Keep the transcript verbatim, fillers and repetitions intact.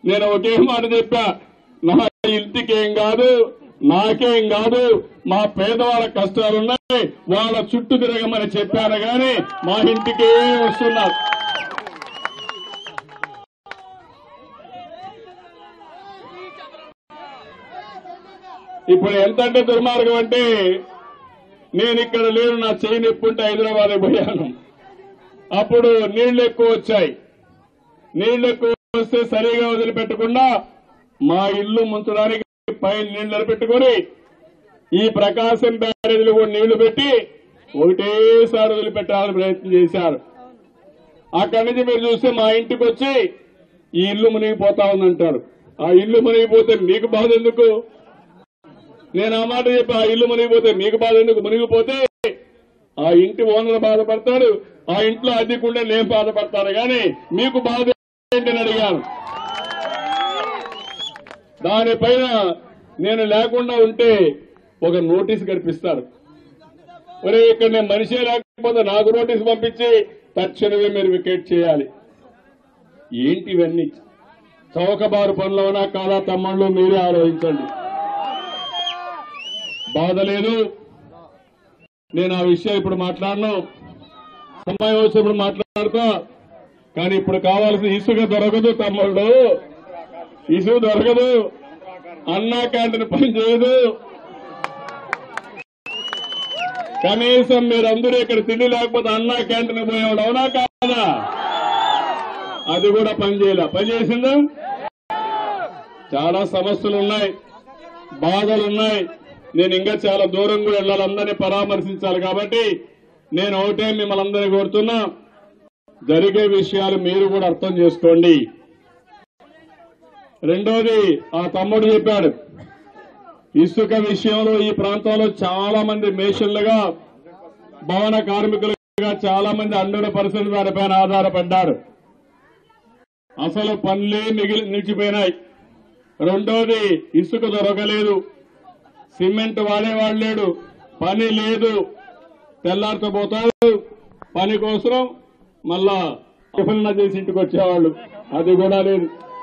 నేను ఒకే మాట చెప్పా, నా ఇంటికేం కాదు, నాకేం కాదు, మా పేదవాళ్ళ కష్టాలున్నాయి, వాళ్ళ చుట్టూ తిరగమని చెప్పాను కానీ మా ఇంటికే వస్తున్నారు. ఇప్పుడు ఎంతంటే దుర్మార్గం అంటే, నేను ఇక్కడ లేను, నా చేయి నొప్పుంటే హైదరాబాద్ పోయాను. అప్పుడు నీళ్లు ఎక్కువ వచ్చాయి. నీళ్లు ఎక్కువ వస్తే సరిగా వదిలిపెట్టకుండా మా ఇల్లు ముంచడానికి పైన నీళ్లు పెట్టుకుని ఈ ప్రకాశం బ్యారేజీలో కూడా నీళ్లు పెట్టి ఒకటేసారి వదిలిపెట్టాలని ప్రయత్నం చేశారు. అక్కడి నుంచి మీరు చూస్తే మా ఇంటికి వచ్చి ఈ ఇల్లు మునిగిపోతా ఉందంటారు. ఆ ఇల్లు మునిగిపోతే మీకు బాధ ఎందుకు? నేను ఆ మాట చెప్పి, ఆ ఇల్లు మునిగిపోతే మీకు బాధ ఎందుకు? మునిగిపోతే ఆ ఇంటి ఓనర్ బాధపడతాడు, ఆ ఇంట్లో అద్దెకుండే నేను బాధపడతాను, కానీ మీకు బాధ ఏంటని అడిగాను. దానిపైన నేను లేకుండా ఉంటే ఒక నోటీస్ కనిపిస్తారు. ఒరే, ఇక్కడ నేను మనిషే లేకపోతే నాకు నోటీస్ పంపించి తక్షణమే మీరు వికెట్ చేయాలి. ఏంటి ఇవన్నీ? చౌకబారు పనులవునా కాదా తమ్ముళ్ళు? మీరే ఆలోచించండి. బాధ లేదు. నేను ఆ విషయం ఇప్పుడు మాట్లాడను, సమయం వచ్చినప్పుడు మాట్లాడుతా. కానీ ఇప్పుడు కావాల్సిన ఇసుక దొరకదు తమ్ముళ్ళు, ఇసుక దొరకదు, అన్నా క్యాంటీన్ పని చేయదు. కనీసం మీరందరూ ఇక్కడ తిండి లేకపోతే అన్నా క్యాంటీన్ పోయేవాడు అవునా కాదా? అది కూడా పని చేయలే. పని చేసిందా? చాలా సమస్యలు ఉన్నాయి, బాధలున్నాయి. నేను ఇంకా చాలా దూరం కూడా వెళ్ళాలి, అందరినీ పరామర్శించాలి. కాబట్టి నేను ఒకటే మిమ్మల్ని అందరినీ కోరుతున్నా, జరిగే విషయాలు మీరు కూడా అర్థం చేసుకోండి. రెండోది, ఆ తమ్ముడు చెప్పాడు, ఇసుక విషయంలో ఈ ప్రాంతంలో చాలా మంది మేషన్లుగా, భవన కార్మికులుగా చాలా మంది హండ్రెడ్ పర్సెంట్ దానిపైన ఆధారపడ్డారు. అసలు పనులే మిగిలి నిలిచిపోయినాయి. రెండోది, ఇసుక దొరకలేదు, సిమెంట్ వాడేవాడు లేడు, పని లేదు, తెల్లారితో పోతాడు పని కోసం, మళ్ళా టిఫిన్ చేసి ఇంటికి వచ్చేవాళ్ళు, అది కూడా లేదు.